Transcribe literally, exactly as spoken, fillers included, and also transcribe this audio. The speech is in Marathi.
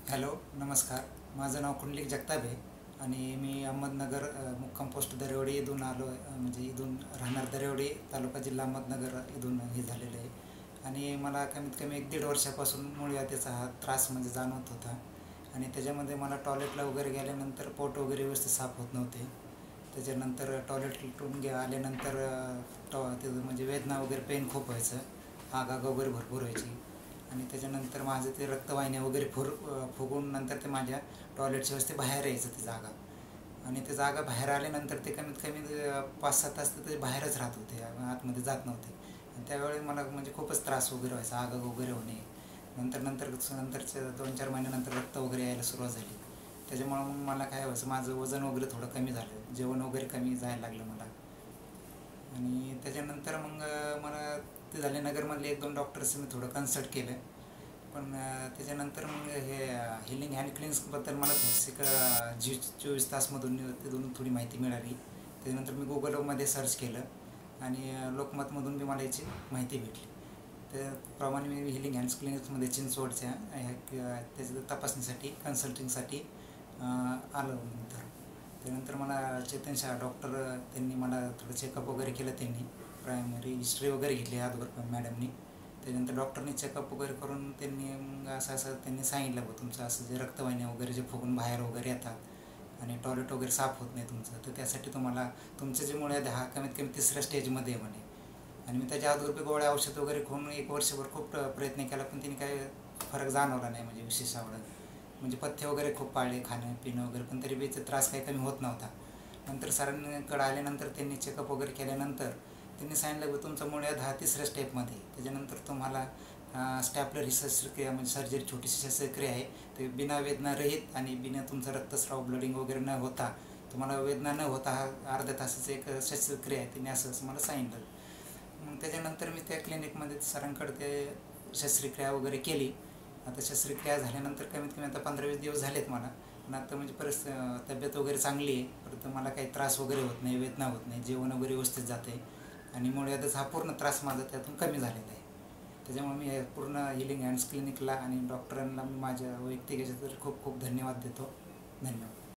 हॅलो नमस्कार, माझं नाव कुंडलिक जगताप आहे आणि मी अहमदनगर मुक्काम पोस्ट दरेवडी इथून आलो आहे. म्हणजे इथून राहणार दरेवडी, तालुका जिल्हा अहमदनगर इथून हे झालेलं आहे. आणि मला कमीत कमी एक दीड वर्षापासून मूळव्याधीचा हा त्रास म्हणजे जाणवत होता. आणि त्याच्यामध्ये मला टॉयलेटला वगैरे गेल्यानंतर पोट वगैरे व्यवस्थित साफ होत नव्हते. त्याच्यानंतर टॉयलेटून गे आल्यानंतर टॉ ते म्हणजे वेदना वगैरे पेन खूप व्हायचं, आग आग वगैरे भरपूर व्हायची. आणि त्याच्यानंतर माझं ते रक्तवाहिन्या वगैरे फुर फुगून नंतर ते माझ्या टॉयलेटच्या वेळेस ते बाहेर यायचं ती जागा. आणि ते जागा बाहेर आल्यानंतर ते कमीत कमी पाच सहा तास ते बाहेरच राहत होते, आतमध्ये जात नव्हते. आणि त्यावेळी मला म्हणजे खूपच त्रास वगैरे व्हायचा, आग वगैरे होणे. नंतर नंतर नंतरच्या दोन चार महिन्यानंतर रक्त वगैरे यायला सुरुवात झाली. त्याच्यामुळं मग मला काय व्हायचं, माझं वजन वगैरे थोडं कमी झालं, जेवण वगैरे कमी जायला लागलं मला. आणि त्याच्यानंतर मग मला ते झाले, नगरमधले एक दोन डॉक्टर्स मी थोडं कन्सल्ट केलं. पण त्याच्यानंतर मग हे हिलिंग हँड क्लिन्सबद्दल मला थोडीशी क जी चोवीस तासमधून तिथून थोडी माहिती मिळाली. त्याच्यानंतर मी गुगलमध्ये सर्च केलं आणि लोकमतमधून मी मला याची माहिती भेटली. त्याप्रमाणे मी हिलिंग हँड्स क्लिनिक्समध्ये चिंचवडच्या ह्या त्याच्या तपासणीसाठी कन्सल्टिंगसाठी आलो. नंतर त्यानंतर मला चेतन शाह डॉक्टर त्यांनी मला थोडं चेकअप वगैरे केलं. त्यांनी प्रायमरी हिस्ट्री वगैरे घेतली अगोदर मॅडमनी. त्याच्यानंतर डॉक्टरनी चेकअप वगैरे करून त्यांनी मग असं असं त्यांनी सांगितलं, बघ तुमचं असं जे रक्तवाहिन्या वगैरे जे फुगून बाहेर वगैरे येतात आणि टॉयलेट वगैरे साफ होत नाही तुमचं, तर त्यासाठी तुम्हाला तुमचं जे मुळे दहा कमीत कमी तिसऱ्या स्टेजमध्ये आहे म्हणे. आणि मी त्याच्या अगोदर गोळ्या औषध वगैरे खाऊन एक वर्षभर खूप प्रयत्न केला, पण त्यांनी काही फरक जाणवला नाही. म्हणजे विशेष आवडत म्हणजे पथ्य वगैरे खूप पाळले, खाणं पिणं वगैरे, पण तरी बीचा त्रास काही कमी होत नव्हता. नंतर सरांकडे आल्यानंतर त्यांनी चेकअप वगैरे केल्यानंतर त्यांनी सांगितलं की तुमचं मुळे दहा तिसऱ्या स्टेपमध्ये. त्याच्यानंतर तुम्हाला स्टॅपलर ही शस्त्रक्रिया म्हणजे सर्जरी छोटीशी शस्त्रक्रिया आहे, ते बिना वेदना रहित आणि बिना तुमचं रक्तस्राव ब्लडिंग वगैरे न होता, तुम्हाला वेदना न होता हा अर्ध्या तासाचं एक शस्त्रक्रिया आहे. त्यांनी असं असं मला सांगितलं. मग त्याच्यानंतर मी त्या क्लिनिकमध्ये सरांकडे ते शस्त्रक्रिया वगैरे केली. आता शस्त्रक्रिया झाल्यानंतर कमीत कमी आता पंधरा वीस दिवस झालेत मला. पण आता म्हणजे परिस्थिती तब्येत वगैरे चांगली आहे, परत मला काही त्रास वगैरे होत नाही, वेदना होत नाही, जेवण वगैरे व्यवस्थित जाते. आणि मुळव्याधीचा हा पूर्ण त्रास माझा त्यातून कमी झालेला आहे. त्याच्यामुळे मी पूर्ण हिलिंग हँड्स क्लिनिकला आणि डॉक्टरांना मी माझ्या वैयक्तिक याच्यात खूप खूप धन्यवाद देतो. धन्यवाद.